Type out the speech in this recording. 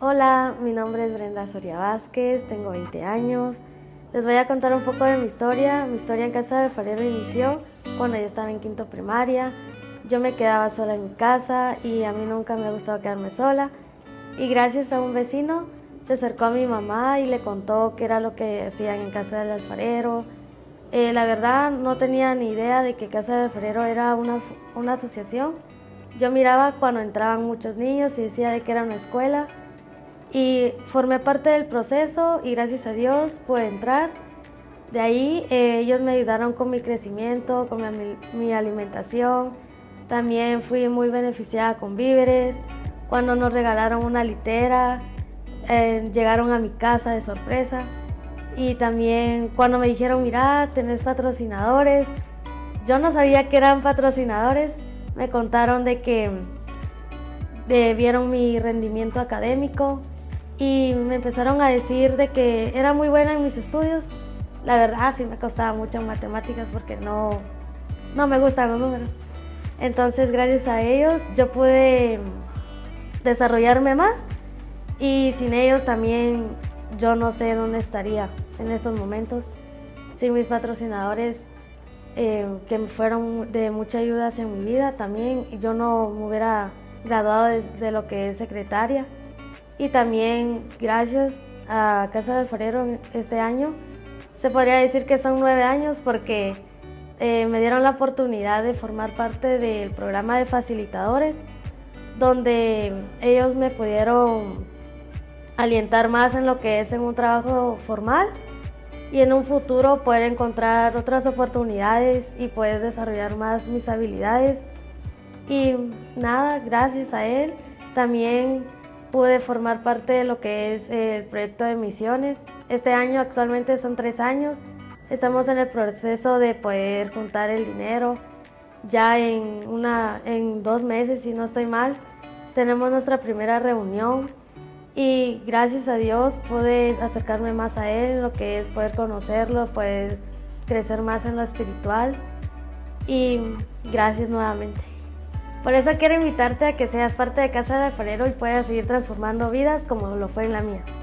Hola, mi nombre es Brenda Soria Vázquez, tengo 20 años. Les voy a contar un poco de mi historia. Mi historia en Casa de Alfarero inició cuando yo estaba en quinto primaria. Yo me quedaba sola en mi casa y a mí nunca me ha gustado quedarme sola. Y gracias a un vecino se acercó a mi mamá y le contó qué era lo que hacían en Casa del Alfarero. La verdad no tenía ni idea de que Casa del Alfarero era una asociación. Yo miraba cuando entraban muchos niños y decía de que era una escuela. Y formé parte del proceso y gracias a Dios pude entrar. De ahí ellos me ayudaron con mi crecimiento, con mi alimentación. También fui muy beneficiada con víveres. Cuando nos regalaron una litera, llegaron a mi casa de sorpresa. Y también cuando me dijeron, mira, tenés patrocinadores. Yo no sabía que eran patrocinadores. Me contaron de que vieron mi rendimiento académico y me empezaron a decir de que era muy buena en mis estudios. La verdad sí me costaba mucho en matemáticas porque no me gustan los números. Entonces gracias a ellos yo pude desarrollarme más y sin ellos también yo no sé dónde estaría en estos momentos. Sin mis patrocinadores que me fueron de mucha ayuda hacia mi vida también, yo no me hubiera graduado de lo que es secretaria. Y también gracias a Casa del Alfarero este año, se podría decir que son 9 años porque me dieron la oportunidad de formar parte del programa de facilitadores, donde ellos me pudieron alientar más en lo que es en un trabajo formal y en un futuro poder encontrar otras oportunidades y poder desarrollar más mis habilidades. Y nada, gracias a él también pude formar parte de lo que es el proyecto de misiones. Este año actualmente son 3 años. Estamos en el proceso de poder juntar el dinero. Ya en 2 meses, si no estoy mal, tenemos nuestra primera reunión. Y gracias a Dios pude acercarme más a él, en lo que es poder conocerlo, poder crecer más en lo espiritual. Y gracias nuevamente. Por eso quiero invitarte a que seas parte de Casa del Alfarero y puedas seguir transformando vidas como lo fue en la mía.